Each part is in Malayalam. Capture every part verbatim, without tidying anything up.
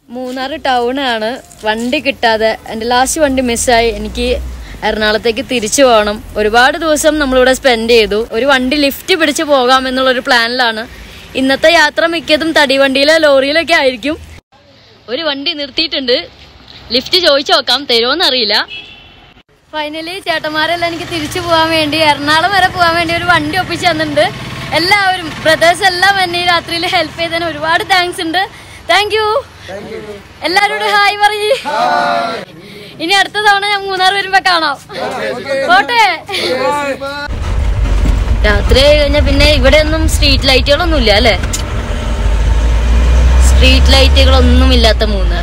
മൂന്നാർ ടൗൺ ആണ്. വണ്ടി കിട്ടാതെ എൻ്റെ ലാസ്റ്റ് വണ്ടി മിസ്സായി. എനിക്ക് എറണാകുളത്തേക്ക് തിരിച്ചു പോകണം. ഒരുപാട് ദിവസം നമ്മളിവിടെ സ്പെൻഡ് ചെയ്തു. ഒരു വണ്ടി ലിഫ്റ്റ് പിടിച്ച് പോകാം എന്നുള്ളൊരു പ്ലാനിലാണ്. ഇന്നത്തെ യാത്ര മിക്കതും തടിവണ്ടിയിലോ ലോറിയിലൊക്കെ ആയിരിക്കും. ഒരു വണ്ടി നിർത്തിയിട്ടുണ്ട്. ലിഫ്റ്റ് ചോദിച്ചു നോക്കാം, തരുമോന്നറിയില്ല. ഫൈനലി ചേട്ടന്മാരെല്ലാം എനിക്ക് തിരിച്ചു പോകാൻ വേണ്ടി എറണാകുളം വരെ പോകാൻ വേണ്ടി ഒരു വണ്ടി ഒപ്പിച്ച് തന്നിട്ടുണ്ട്. എല്ലാവരും ബ്രദേഴ്സ് എല്ലാം എന്നെ ഈ രാത്രിയിൽ ഹെൽപ്പ് ചെയ്തതിന് ഒരുപാട് താങ്ക്സ് ഉണ്ട്. Thank you. എല്ലാവരോടും ഹായ് പറയ്. ഇനി അടുത്ത തവണ ഞാൻ മൂന്നാർ വരുമ്പോ കാണാം. പോട്ടെ. രാത്രി കഴിഞ്ഞ പിന്നെ ഇവിടെ ഒന്നും സ്ട്രീറ്റ് ലൈറ്റുകളൊന്നും ഇല്ല അല്ലെ? സ്ട്രീറ്റ് ലൈറ്റുകളൊന്നും ഇല്ലാത്ത മൂന്നാർ.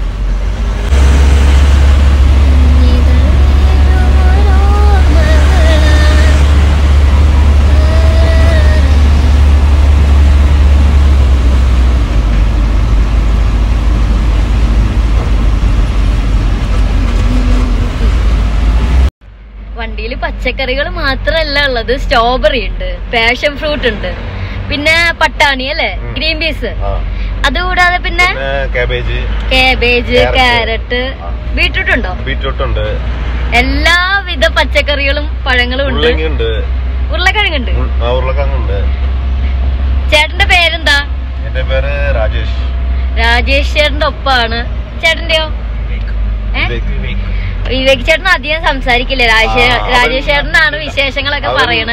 വണ്ടിയിൽ പച്ചക്കറികൾ മാത്രല്ല ഉള്ളത്. സ്ട്രോബെറി ഉണ്ട്, പാഷൻ ഫ്രൂട്ട് ഉണ്ട്, പിന്നെ പട്ടാണി അല്ലെ, ഗ്രീൻ പീസ്, അതുകൂടാതെ പിന്നെ കാബേജ്, ക്യാരറ്റ്, ബീട്രൂട്ട് ഉണ്ടോ? ബീട്രൂട്ട് ഉണ്ട്. എല്ലാവിധ പച്ചക്കറികളും പഴങ്ങളും ഉണ്ട്. ഉരുളക്കിഴങ്ങുണ്ട്. ചേട്ടന്റെ പേരെന്താ? എന്റെ പേര് രാജേഷ്. രാജേഷ് ചേട്ടന്റെ ഒപ്പാണ്. ചേട്ടന്റെയോ? വിവേക് ചേട്ടൻ അധികം സംസാരിക്കില്ല. രാജേഷ് ചേട്ടനാണ് വിശേഷങ്ങളൊക്കെ പറയണേ.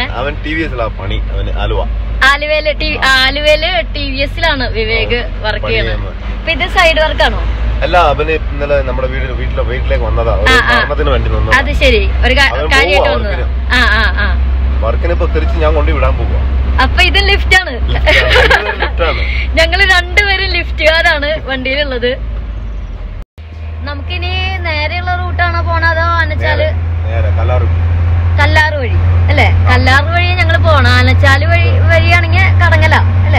ആലുവയില് ആലുവയില് ടി വി എസിലാണ് വിവേക് വർക്ക് ചെയ്യണത്. അപ്പൊ ഇത് സൈഡ് വർക്കാണോ? അല്ല, അവന് ഇന്നലെ നമ്മുടെ വീട്ടിലേക്ക് വന്നതാ. അത് ശരി, ഒരു കാര്യമായിട്ട് വന്നത്. ആ ആ ആ വർക്കിന് ഇപ്പൊ തിരിച്ച് ഞാൻ കൊണ്ട് വിടാൻ പോവാ. അപ്പൊ ഇത് ലിഫ്റ്റ് ആണ്. ഞങ്ങള് രണ്ടുപേരും ലിഫ്റ്റുകാരാണ് വണ്ടിയിലുള്ളത്. നമുക്കിനി നേരെയുള്ള റൂട്ടാണോ പോണത് അതോ ആനച്ചാല്? കല്ലാറ് വഴി അല്ലെ? കല്ലാറ് വഴി ഞങ്ങള് പോണം. ആനച്ചാല് വഴി വഴിയാണെങ്കിൽ കടങ്ങല അല്ലെ?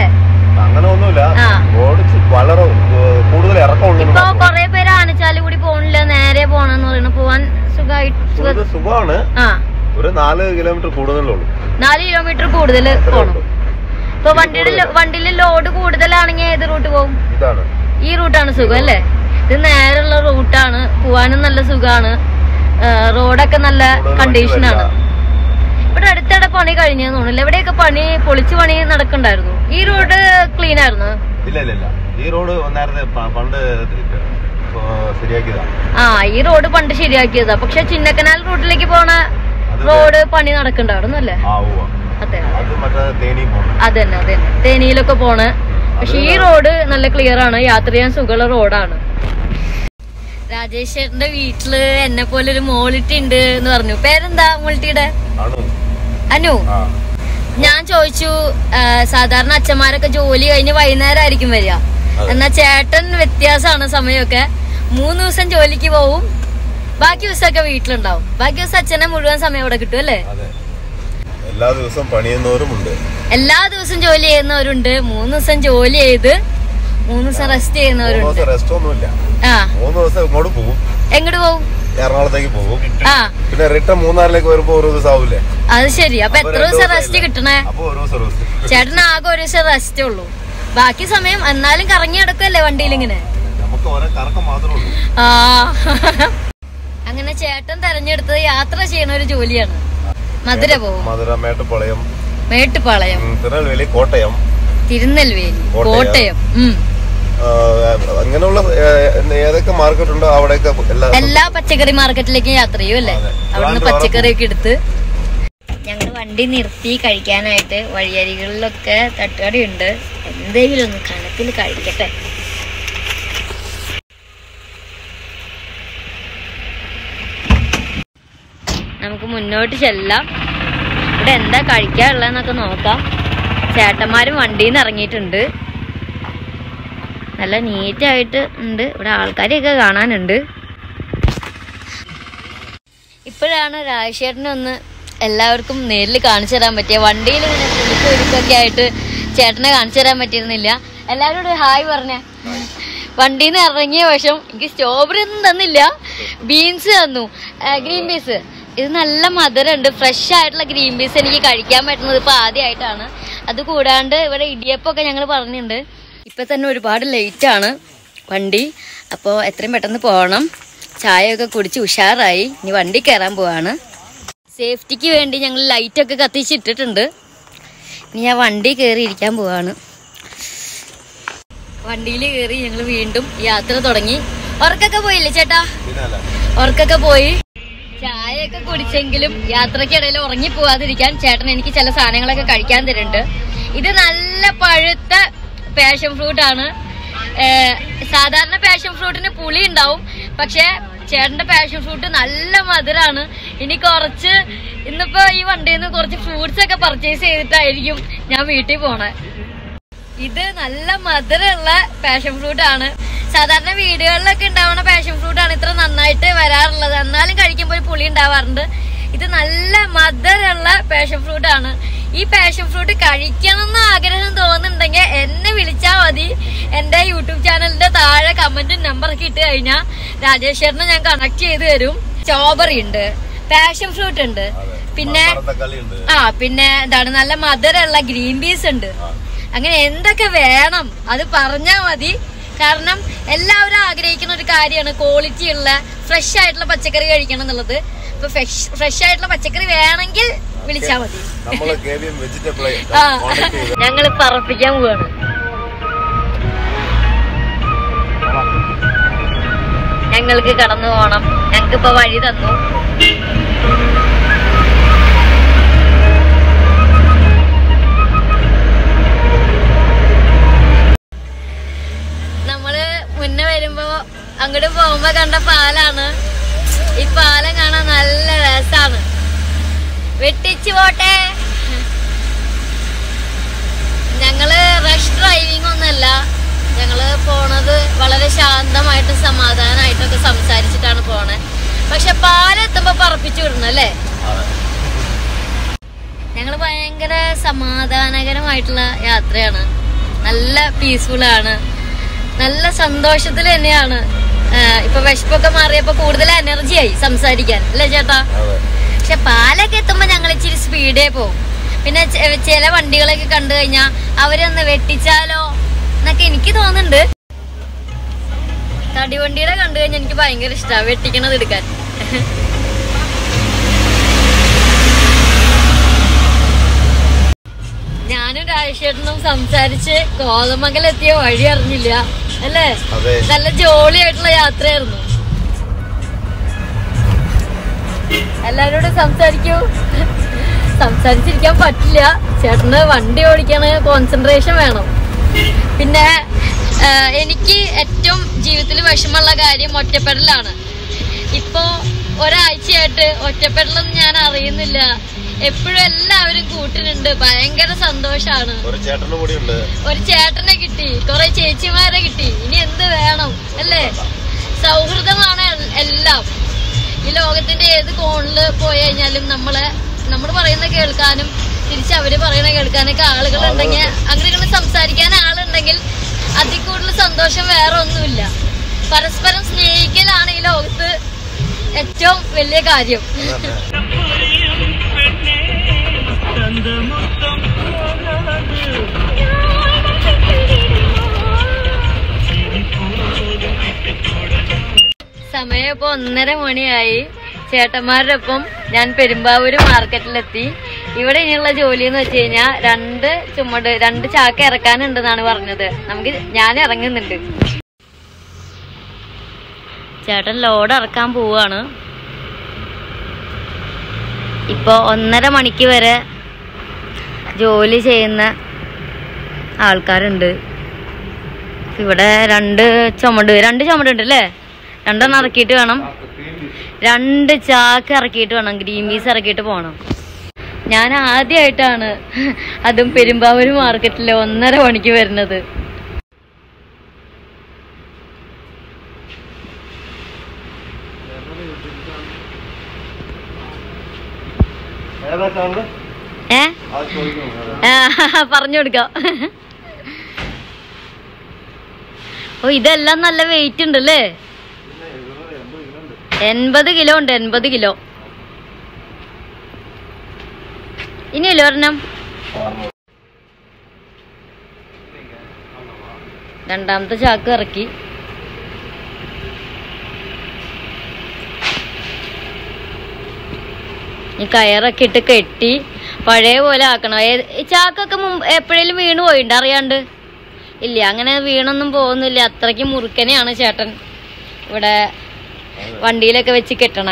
ഇപ്പൊ കൊറേ പേര് ആനച്ചാല് കൂടി പോണില്ല, നേരെ പോണെന്ന് പറയുന്നത്. പോവാൻ സുഖമായിട്ട് സുഖമാണ്. ആ, ഒരു നാല് കിലോമീറ്റർ കൂടുതലുള്ളൂ. നാല് കിലോമീറ്റർ കൂടുതൽ പോണം. ഇപ്പൊ വണ്ടിയുടെ വണ്ടിയില് ലോഡ് കൂടുതലാണെങ്കിൽ ഏത് റൂട്ട് പോകും? ഈ റൂട്ടാണ് സുഖം അല്ലേ? ഇത് നേരെയുള്ള റൂട്ടാണ്, പോവാനും നല്ല സുഖാണ്. റോഡൊക്കെ നല്ല കണ്ടീഷനാണ്. ഇവിടെ അടുത്തിടെ പണി കഴിഞ്ഞെന്ന് തോന്നുന്നില്ല. എവിടെയൊക്കെ പണി പൊളിച്ചു പണി നടക്കണ്ടായിരുന്നു. ഈ റോഡ് ക്ലീൻ ആയിരുന്നു? ഈ റോഡ് പണ്ട് ശരിയാക്കിയതാ. ആ, ഈ റോഡ് പണ്ട് ശരിയാക്കിയതാ. പക്ഷെ ചിന്നക്കനാൽ റൂട്ടിലേക്ക് പോണ റോഡ് പണി നടക്കണ്ടായിരുന്നു അല്ലേ? അതെ, അതന്നെ അതന്നെ തേനിയിലൊക്കെ പോണ്. പക്ഷെ ഈ റോഡ് നല്ല ക്ലിയർ ആണ്, യാത്ര ചെയ്യാൻ സുഖമുള്ള റോഡാണ്. രാജേഷ് ചേട്ടന്റെ വീട്ടില് എന്നെ പോലെ ഒരു മോളിറ്റി ഉണ്ട് എന്ന് പറഞ്ഞു. പേരെന്താ മോളിറ്റിയുടെ? അനു. ഞാൻ ചോദിച്ചു, സാധാരണ അച്ഛന്മാരൊക്കെ ജോലി കഴിഞ്ഞ് വൈകുന്നേരം ആയിരിക്കും വരിക. എന്നാ ചേട്ടൻ വ്യത്യാസമാണ് സമയമൊക്കെ. മൂന്ന് ദിവസം ജോലിക്ക് പോവും, ബാക്കി ദിവസമൊക്കെ വീട്ടിലുണ്ടാവും. ബാക്കി ദിവസം അച്ഛനെ മുഴുവൻ സമയം ഇവിടെ കിട്ടും അല്ലേ? എല്ലാ ദിവസവും പണിയുന്നവരുമുണ്ട്, എല്ലാ ദിവസവും ജോലി ചെയ്യുന്നവരുണ്ട്. മൂന്ന് ദിവസം ജോലി ചെയ്ത് മൂന്ന് ദിവസം റെസ്റ്റ് ചെയ്യുന്നവരുണ്ട്. റെസ്റ്റ് ഒന്നുമില്ല. ആ, മൂന്ന് ദിവസം ഇങ്ങോട്ട് പോകും. എങ്ങോട്ട് പോകും? എറണാകുളത്തേക്ക് പോകും. ആ, പിന്നെ റിട്ടേൺ മൂന്നാറിലേക്ക് വരുമ്പോ ഒരു ദിവസം ആവൂലേ? അത് ശരി. അപ്പൊ എത്ര ദിവസം റെസ്റ്റ് കിട്ടണേ? ചേട്ടന് ആകെ ഒരു ദിവസം റെസ്റ്റേ ഉള്ളൂ. ബാക്കി സമയം എന്നാലും കറങ്ങി നടക്കല്ലേ വണ്ടിയിൽ ഇങ്ങനെ? ആ, അങ്ങനെ ചേട്ടൻ തെരഞ്ഞെടുത്തത് യാത്ര ചെയ്യണ ഒരു ജോലിയാണ്. മധുര പോകും. മധുര, മേട്ടുപ്പാളയം, മേട്ടുപ്പാളയം, തിരുനെൽവേലി, കോട്ടയം, തിരുനെൽവേലി, കോട്ടയം, അങ്ങനെയുള്ള ഏതൊക്കെ മാർക്കറ്റ് ഉണ്ടോ അവിടെയൊക്കെ എല്ലാ പച്ചക്കറി മാർക്കറ്റിലേക്കും യാത്ര ചെയ്യും അല്ലേ? അവിടുന്ന് പച്ചക്കറിയൊക്കെ എടുത്ത് ഞങ്ങൾ വണ്ടി നിർത്തി കഴിക്കാനായിട്ട്. വഴിയരികളിലൊക്കെ തട്ടുകടയുണ്ട്. എന്തെങ്കിലും ഒന്ന് കണക്കിൽ കഴിക്കട്ടെ. നമുക്ക് മുന്നോട്ട് ചെല്ലാം. ഇവിടെ എന്താ കഴിക്കാനുള്ളതെന്നൊക്കെ നോക്കാം. ചേട്ടന്മാരും വണ്ടിയിൽ നിന്ന് ഇറങ്ങിയിട്ടുണ്ട്. നല്ല നീറ്റായിട്ട് ഉണ്ട്. ഇവിടെ ആൾക്കാരെയൊക്കെ കാണാനുണ്ട്. ഇപ്പോഴാണ് രാജേഷേട്ടനെ ഒന്ന് എല്ലാവർക്കും നേരിൽ കാണിച്ചു തരാൻ പറ്റിയ. വണ്ടിയിൽ ഇങ്ങനെ കുടുക്ക് കുടുക്കൊക്കെ ആയിട്ട് ചേട്ടനെ കാണിച്ചു തരാൻ പറ്റിയിരുന്നില്ല. എല്ലാവരോടും ഹായ് പറഞ്ഞേ. വണ്ടിയിൽ നിന്ന് ഇറങ്ങിയ വശം എനിക്ക് സ്ട്രോബെറി ഒന്നും തന്നില്ല, ബീൻസ് തന്നു, ഗ്രീൻ പീസ്. ഇത് നല്ല മധുരമുണ്ട്. ഫ്രഷ് ആയിട്ടുള്ള ഗ്രീൻ പീസ് എനിക്ക് കഴിക്കാൻ പറ്റുന്നത് ഇപ്പൊ ആദ്യമായിട്ടാണ്. അത് കൂടാണ്ട് ഇവിടെ ഇടിയപ്പൊക്കെ ഞങ്ങൾ പറഞ്ഞിട്ടുണ്ട്. ഇപ്പൊ തന്നെ ഒരുപാട് ലേറ്റ് ആണ്. വണ്ടി. അപ്പോൾ എത്രയും പെട്ടെന്ന് പോകണം. ചായയൊക്കെ കുടിച്ച് ഉഷാറായി. ഇനി വണ്ടി കയറാൻ പോവാണ്. സേഫ്റ്റിക്ക് വേണ്ടി ഞങ്ങൾ ലൈറ്റൊക്കെ കത്തിച്ചിട്ടിട്ടുണ്ട്. ഇനി ഞാൻ വണ്ടി കയറി ഇരിക്കാൻ പോവാണ്. വണ്ടിയിൽ കയറി ഞങ്ങൾ വീണ്ടും യാത്ര തുടങ്ങി. ഉറക്കൊക്കെ പോയില്ലേ ചേട്ടാ? ഉറക്കൊക്കെ പോയി. ചായയൊക്കെ കുടിച്ചെങ്കിലും യാത്രക്കിടയിൽ ഉറങ്ങി പോവാതിരിക്കാൻ ചേട്ടൻ എനിക്ക് ചില സാധനങ്ങളൊക്കെ കഴിക്കാൻ തരുന്നുണ്ട്. ഇത് നല്ല പഴുത്ത പാഷൻ ഫ്രൂട്ട് ആണ്. സാധാരണ പാഷൻ ഫ്രൂട്ടിന് പുളി ഉണ്ടാവും, പക്ഷെ ചേട്ടന്റെ പാഷൻ ഫ്രൂട്ട് നല്ല മധുരാണ്. ഇനി കുറച്ച് ഇന്നിപ്പോ ഈ വണ്ടിയിൽ നിന്ന് കുറച്ച് ഫ്രൂട്ട്സ് ഒക്കെ പർച്ചേസ് ചെയ്തിട്ടായിരിക്കും ഞാൻ വീട്ടിൽ പോണേ. ഇത് നല്ല മധുരമുള്ള പാഷൻ ഫ്രൂട്ട് ആണ്. സാധാരണ വീടുകളിലൊക്കെ ഉണ്ടാവുന്ന പാഷൻ ഫ്രൂട്ട് ആണ് ഇത്ര നന്നായിട്ട് വരാറുള്ളത്. എന്നാലും കഴിക്കുമ്പോൾ പുളി ഉണ്ടാവാറുണ്ട്. ഇത് നല്ല മധുരമുള്ള പാഷൻ ഫ്രൂട്ട് ആണ്. ഈ പാഷൻ ഫ്രൂട്ട് കഴിക്കണമെന്ന് ആഗ്രഹം തോന്നുന്നുണ്ടെങ്കിൽ എന്നെ വിളിച്ചാൽ മതി. എന്റെ യൂട്യൂബ് ചാനലിന്റെ താഴെ കമന്റും നമ്പറൊക്കെ ഇട്ട് കഴിഞ്ഞാൽ രാജേഷ് ചേട്ടനെ ഞാൻ കണക്ട് ചെയ്ത് തരും. സ്ട്രോബെറി ഉണ്ട്, പാഷൻ ഫ്രൂട്ട് ഉണ്ട്, പിന്നെ ആ പിന്നെ എന്താണ് നല്ല മധുരമുള്ള ഗ്രീൻ പീസ് ഉണ്ട്. അങ്ങനെ എന്തൊക്കെ വേണം അത് പറഞ്ഞാൽ മതി. കാരണം എല്ലാവരും ആഗ്രഹിക്കുന്ന ഒരു കാര്യമാണ് ക്വാളിറ്റി ഉള്ള ഫ്രഷ് ആയിട്ടുള്ള പച്ചക്കറി കഴിക്കണം എന്നുള്ളത്. ഇപ്പൊ ഫ്രഷ് ആയിട്ടുള്ള പച്ചക്കറി വേണമെങ്കിൽ വിളിച്ചാൽ മതി. ആ ഞങ്ങള് പറപ്പിക്കാൻ പോവാണ്. ഞങ്ങൾക്ക് കടന്നു പോണം. ഞങ്ങൾക്കിപ്പോ വഴി തന്നു. നമ്മള് മുന്നേ വരുമ്പോ അങ്ങോട്ട് പോകുമ്പോ കണ്ട പാലാണ്. ഈ പാലം കാണാൻ നല്ല രസാണ്. വെട്ടിച്ചു പോട്ടെ. ഞങ്ങള് റഷ് ഡ്രൈവിംഗ് ഒന്നല്ല. ഞങ്ങള് പോണത് വളരെ ശാന്തമായിട്ട് സമാധാനമായിട്ടൊക്കെ സംസാരിച്ചിട്ടാണ് പോണേ. പക്ഷെ പാലെത്തുമ്പോ പറപ്പിച്ചു വിടണം അല്ലേ? ഞങ്ങള് ഭയങ്കര സമാധാനകരമായിട്ടുള്ള യാത്രയാണ്. നല്ല പീസ്ഫുൾ ആണ്. നല്ല സന്തോഷത്തിൽ തന്നെയാണ്. ഇപ്പൊ വിശപ്പൊക്കെ മാറിയപ്പോ കൂടുതൽ എനർജി ആയി സംസാരിക്കാൻ അല്ലേ ചേട്ടാ? പക്ഷെ പാലൊക്കെ എത്തുമ്പോ ഞങ്ങൾ ഇച്ചിരി സ്പീഡേ പോകും. പിന്നെ ചില വണ്ടികളൊക്കെ കണ്ടു കഴിഞ്ഞാ അവരൊന്ന് വെട്ടിച്ചാലോ എന്നൊക്കെ എനിക്ക് തോന്നുന്നുണ്ട്. തടിവണ്ടിയുടെ കണ്ടു കഴിഞ്ഞാൽ എനിക്ക് ഭയങ്കര ഇഷ്ടമാണ് വെട്ടിക്കണത് എടുക്കാൻ. ഞാനും രാജേഷേട്ടനും സംസാരിച്ച് കോതമംഗലം എത്തിയ വഴി അറിഞ്ഞില്ല അല്ലേ? നല്ല ജോളിയായിട്ടുള്ള യാത്രയായിരുന്നു. എല്ലാരോടും സംസാരിക്കൂ. സംസാരിച്ചിരിക്കാൻ പറ്റില്ല. ചേട്ടന് വണ്ടി ഓടിക്കാന് കോൺസെൻട്രേഷൻ വേണം. പിന്നെ എനിക്ക് ഏറ്റവും ജീവിതത്തിൽ വിഷമമുള്ള കാര്യം ഒറ്റപ്പെടലാണ്. ഇപ്പോ ഒരാഴ്ചയായിട്ട് ഒറ്റപ്പെടലൊന്നും ഞാൻ അറിയുന്നില്ല. എപ്പോഴും എല്ലാവരും കൂട്ടിനുണ്ട്. ഭയങ്കര സന്തോഷാണ്. ഒരു ചേട്ടനെ കിട്ടി, കുറെ ചേച്ചിമാരെ കിട്ടി. ഇനി എന്ത് വേണം അല്ലേ? സൗഹൃദമാണ് എല്ലാം. ഈ ലോകത്തിന്റെ ഏത് കോണില് പോയി കഴിഞ്ഞാലും നമ്മളെ നമ്മൾ പറയുന്ന കേൾക്കാനും തിരിച്ച് അവര് പറയണ കേൾക്കാനൊക്കെ ആളുകൾ ഉണ്ടെങ്കിൽ, അങ്ങനെ സംസാരിക്കാൻ ആളുണ്ടെങ്കിൽ അതിൽ കൂടുതൽ സന്തോഷം വേറെ ഒന്നുമില്ല. പരസ്പരം സ്നേഹിക്കലാണ് ഈ ലോകത്ത് ഏറ്റവും വലിയ കാര്യം. സമയം ഇപ്പൊ ഒന്നര മണിയായി. ചേട്ടന്മാരുടെ ഒപ്പം ഞാൻ പെരുമ്പാവൂര് മാർക്കറ്റിലെത്തി. ഇവിടെ ഇനിയുള്ള ജോലി എന്ന് വെച്ച് കഴിഞ്ഞാൽ രണ്ട് ചുമട് രണ്ട് ചാക്ക് ഇറക്കാനുണ്ടെന്നാണ് പറഞ്ഞത്. നമുക്ക് ഞാൻ ഇറങ്ങുന്നുണ്ട്. ചേട്ടൻ ലോഡ് ഇറക്കാൻ പോവാണ്. ഇപ്പൊ ഒന്നര മണിക്ക് വരെ ജോലി ചെയ്യുന്ന ആൾക്കാരുണ്ട്. ഇവിടെ രണ്ട് ചുമട് രണ്ട് ചുമട് ഉണ്ട് അല്ലേ? രണ്ടെണ്ണം ഇറക്കിയിട്ട് വേണം, രണ്ട് ചാക്ക് ഇറക്കിയിട്ട് വേണം ഗ്രീൻ പീസ് ഇറക്കിയിട്ട് പോകണം. ഞാൻ ആദ്യമായിട്ടാണ് അതും പെരുമ്പാവൂര് മാർക്കറ്റില് ഒന്നര മണിക്ക് വരുന്നത്. ഏ പറഞ്ഞു കൊടുക്കാം. ഓ ഇതെല്ലാം നല്ല വെയിറ്റ് ഉണ്ട് അല്ലേ? എൺപത് കിലോ ഉണ്ട്. എൺപത് കിലോ. ഇനിയല്ലോ ഒരെണ്ണം. രണ്ടാമത്തെ ചാക്ക് ഇറക്കി. ഈ കയറൊക്കെ ഇട്ട് കെട്ടി പഴയ പോലെ ആക്കണം. ചാക്കൊക്കെ മുമ്പ് എപ്പോഴേലും വീണ് പോയിട്ടുണ്ട് അറിയാണ്ട്? ഇല്ല, അങ്ങനെ വീണൊന്നും പോകുന്നില്ല. അത്രയ്ക്ക് മുറുക്കനെയാണ് ചേട്ടൻ ഇവിടെ വണ്ടിയിലൊക്കെ വെച്ച് കെട്ടണേ.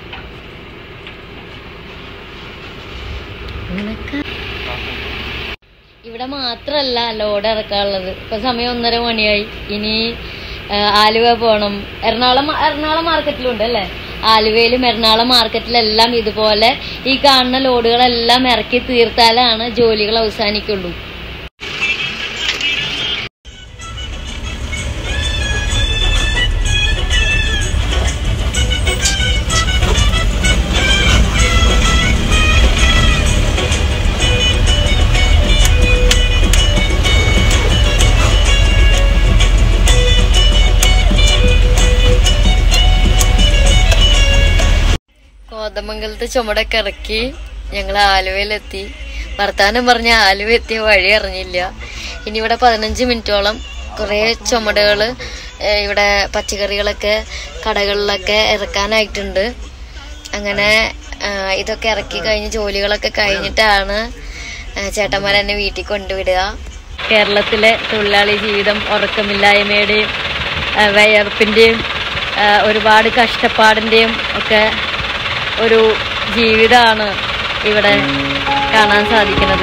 ഇവിടെ മാത്രല്ല ലോഡ് ഇറക്കാനുള്ളത്. ഇപ്പൊ സമയം ഒന്നര മണിയായി. ഇനി ആലുവ പോണം. എറണാകുളം എറണാകുളം മാർക്കറ്റിലുണ്ട് അല്ലേ? ആലുവയിലും എറണാകുളം മാർക്കറ്റിലെല്ലാം ഇതുപോലെ ഈ കാണുന്ന ലോഡുകളെല്ലാം ഇറക്കി തീർത്താലാണ് ജോലികൾ അവസാനിക്കുള്ളൂ. കോതമംഗലത്ത് ചുമടൊക്കെ ഇറക്കി ഞങ്ങൾ ആലുവയിലെത്തി. വർത്താനം പറഞ്ഞ ആലുവ എത്തിയ വഴി അറിഞ്ഞില്ല. ഇനി ഇവിടെ പതിനഞ്ച് മിനിറ്റോളം കുറേ ചുമടുകൾ ഇവിടെ പച്ചക്കറികളൊക്കെ കടകളിലൊക്കെ ഇറക്കാനായിട്ടുണ്ട്. അങ്ങനെ ഇതൊക്കെ ഇറക്കി കഴിഞ്ഞ് ജോലികളൊക്കെ കഴിഞ്ഞിട്ടാണ് ചേട്ടന്മാർ എന്നെ വീട്ടിൽ കൊണ്ടുവിടുക. കേരളത്തിലെ തൊഴിലാളി ജീവിതം ഉറക്കമില്ലായ്മയുടെയും വിയർപ്പിൻ്റെയും ഒരുപാട് കഷ്ടപ്പാടിൻ്റെയും ഒക്കെ ഒരു ജീവിതമാണ് ഇവിടെ കാണാൻ സാധിക്കുന്നത്.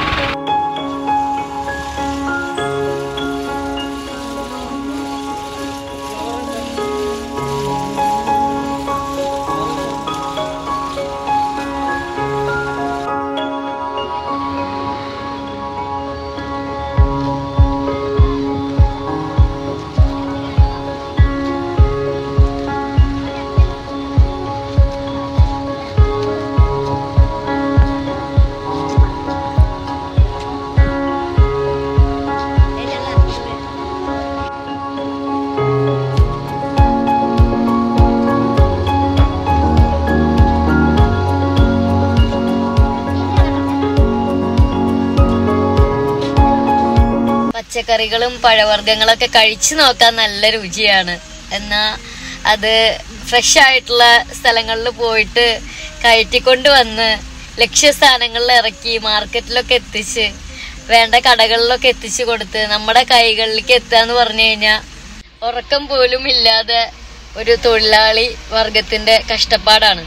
പച്ചക്കറികളും പഴവർഗ്ഗങ്ങളൊക്കെ കഴിച്ചു നോക്കാൻ നല്ല രുചിയാണ്. എന്നാ അത് ഫ്രഷ് ആയിട്ടുള്ള സ്ഥലങ്ങളിൽ പോയിട്ട് കയറ്റിക്കൊണ്ട് വന്ന് ലക്ഷ്യസ്ഥാനങ്ങളിൽ ഇറക്കി മാർക്കറ്റിലൊക്കെ എത്തിച്ച് വേണ്ട കടകളിലൊക്കെ എത്തിച്ചു കൊടുത്ത് നമ്മുടെ കൈകളിലേക്ക് എത്താന്ന് പറഞ്ഞു കഴിഞ്ഞാൽ ഉറക്കം പോലും ഇല്ലാതെ ഒരു തൊഴിലാളി വർഗത്തിന്റെ കഷ്ടപ്പാടാണ്.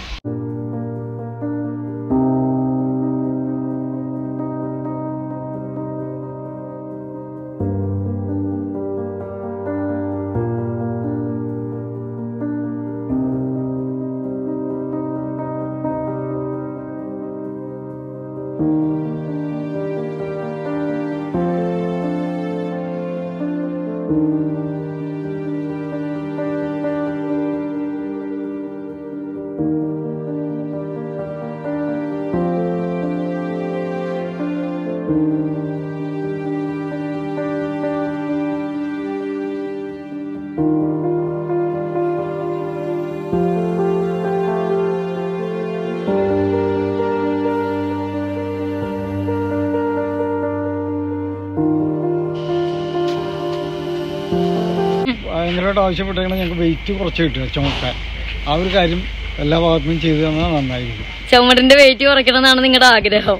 ഭയങ്കരമായിട്ട് ആവശ്യപ്പെട്ടേക്കണം. ഞങ്ങൾക്ക് വെയിറ്റ് കുറച്ച് കിട്ടുക ചുമക്കാൻ. ആ ഒരു കാര്യം എല്ലാ ഭാഗത്തും ചെയ്തു തന്നാൽ നന്നായിരിക്കും. ചുമടിന്റെ വെയിറ്റ് കുറയ്ക്കണം എന്നാണ് നിങ്ങളുടെ ആഗ്രഹം?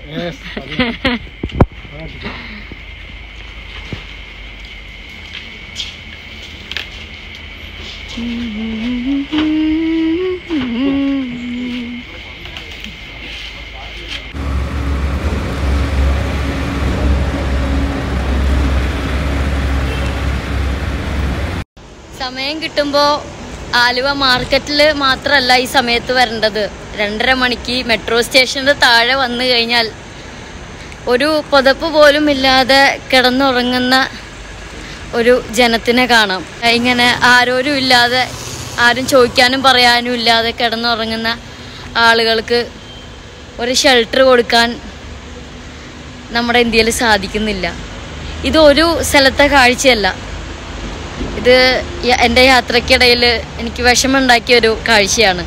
സമയം കിട്ടുമ്പോൾ ആലുവ മാർക്കറ്റിൽ മാത്രമല്ല ഈ സമയത്ത് വരേണ്ടത്. രണ്ടര മണിക്ക് മെട്രോ സ്റ്റേഷൻ്റെ താഴെ വന്നു കഴിഞ്ഞാൽ ഒരു പുതപ്പ് പോലും ഇല്ലാതെ കിടന്നുറങ്ങുന്ന ഒരു ജനത്തിനെ കാണാം. ഇങ്ങനെ ആരോരും ഇല്ലാതെ, ആരും ചോദിക്കാനും പറയാനും ഇല്ലാതെ കിടന്നുറങ്ങുന്ന ആളുകൾക്ക് ഒരു ഷെൽട്ടർ കൊടുക്കാൻ നമ്മുടെ ഇന്ത്യയിൽ സാധിക്കുന്നില്ല. ഇത് ഒരു സ്ഥലത്തെ കാഴ്ചയല്ല. ഇത് എൻ്റെ യാത്രക്കിടയിൽ എനിക്ക് വിഷമമുണ്ടാക്കിയ ഒരു കാഴ്ചയാണ്.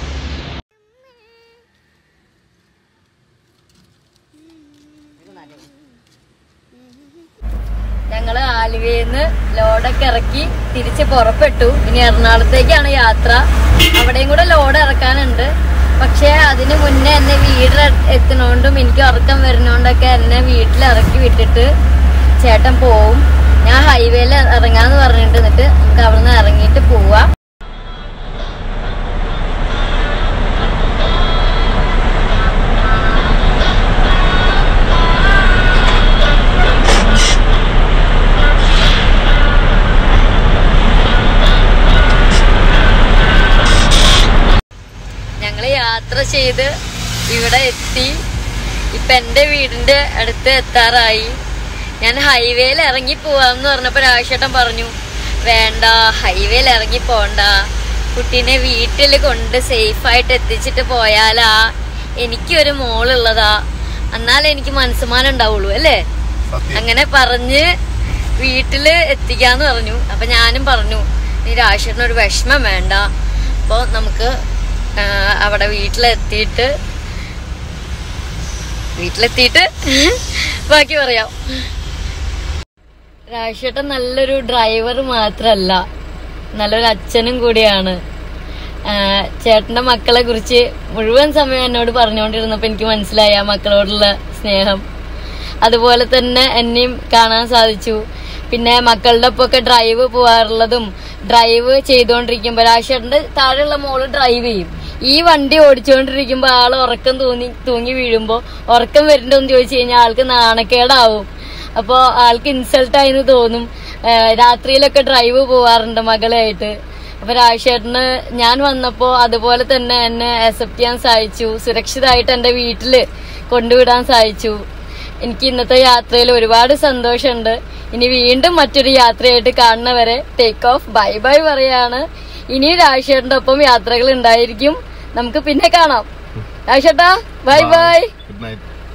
ഞങ്ങൾ ആലുവയിൽ നിന്ന് ലോഡൊക്കെ ഇറക്കി തിരിച്ച് പുറപ്പെട്ടു. ഇനി എറണാകുളത്തേക്കാണ് യാത്ര. അവിടെയും കൂടെ ലോഡ് ഇറക്കാനുണ്ട്. പക്ഷെ അതിന് മുന്നേ എന്നെ വീട്ടിൽ എത്തണോണ്ടും എനിക്ക് ഉറക്കം വരുന്നോണ്ടൊക്കെ എന്നെ വീട്ടിലിറക്കി വിട്ടിട്ട് ചേട്ടൻ പോവും. ഞാൻ ഹൈവേയിൽ ഇറങ്ങാന്ന് പറഞ്ഞിട്ട് എന്നിട്ട് നമുക്ക് അവിടെ നിന്ന് ഇറങ്ങിയിട്ട് പോവാ. ഞങ്ങള് യാത്ര ചെയ്ത് ഇവിടെ എത്തി. ഇപ്പൊ എന്റെ വീടിന്റെ അടുത്ത് എത്താറായി. ഞാൻ ഹൈവേയിൽ ഇറങ്ങി പോവാന്ന് പറഞ്ഞപ്പോ രാജേട്ടൻ പറഞ്ഞു വേണ്ട, ഹൈവേയിൽ ഇറങ്ങി പോണ്ട, കുട്ടീനെ വീട്ടിൽ കൊണ്ട് സേഫായിട്ട് എത്തിച്ചിട്ട് പോയാലാ എനിക്കൊരു മോളുള്ളതാ, എന്നാലേ എനിക്ക് മനസ്സമാനം ഉണ്ടാവുള്ളൂ അല്ലേ. അങ്ങനെ പറഞ്ഞ് വീട്ടില് എത്തിക്കാന്ന് പറഞ്ഞു. അപ്പൊ ഞാനും പറഞ്ഞു നീ രാജേട്ടനൊരു വിഷമം വേണ്ട, അപ്പൊ നമുക്ക് അവിടെ വീട്ടിലെത്തിയിട്ട് വീട്ടിലെത്തിയിട്ട് ബാക്കി പറയാം. രാജേട്ടൻ നല്ലൊരു ഡ്രൈവർ മാത്രല്ല, നല്ലൊരു അച്ഛനും കൂടിയാണ്. ചേട്ടന്റെ മക്കളെ കുറിച്ച് മുഴുവൻ സമയം എന്നോട് പറഞ്ഞുകൊണ്ടിരുന്നപ്പോ എനിക്ക് മനസ്സിലായി ആ മക്കളോടുള്ള സ്നേഹം. അതുപോലെ തന്നെ എന്നെയും കാണാൻ സാധിച്ചു. പിന്നെ മക്കളുടെ ഒപ്പൊക്കെ ഡ്രൈവ് പോവാറുള്ളതും ഡ്രൈവ് ചെയ്തുകൊണ്ടിരിക്കുമ്പോ രാജേട്ടന്റെ താഴെയുള്ള മോള് ഡ്രൈവ് ചെയ്യും. ഈ വണ്ടി ഓടിച്ചുകൊണ്ടിരിക്കുമ്പോ ആള് ഉറക്കം തൂങ്ങി തൂങ്ങി വീഴുമ്പോ ഉറക്കം വരുന്നുണ്ടോന്ന് ചോദിച്ചു കഴിഞ്ഞാൽ ആൾക്ക് നാണക്കേടാവും. അപ്പൊ ആൾക്ക് ഇൻസൾട്ടായിന്ന് തോന്നും. രാത്രിയിലൊക്കെ ഡ്രൈവ് പോവാറുണ്ട് മകളായിട്ട്. അപ്പൊ രാജേട്ടന് ഞാൻ വന്നപ്പോ അതുപോലെ തന്നെ എന്നെ അക്സെപ്റ്റ് ചെയ്യാൻ സാധിച്ചു. സുരക്ഷിതമായിട്ട് എന്റെ വീട്ടില് കൊണ്ടുവിടാൻ സാധിച്ചു. എനിക്ക് ഇന്നത്തെ യാത്രയിൽ ഒരുപാട് സന്തോഷമുണ്ട്. ഇനി വീണ്ടും മറ്റൊരു യാത്രയായിട്ട് കാണുന്നവരെ ടേക്ക് ഓഫ് ബൈ ബൈ പറയാണ്. ഇനി രാജേട്ടന്റെ ഒപ്പം യാത്രകൾ ഉണ്ടായിരിക്കും. നമുക്ക് പിന്നെ കാണാം. രാജേട്ടാ ബൈ ബൈ. Good night.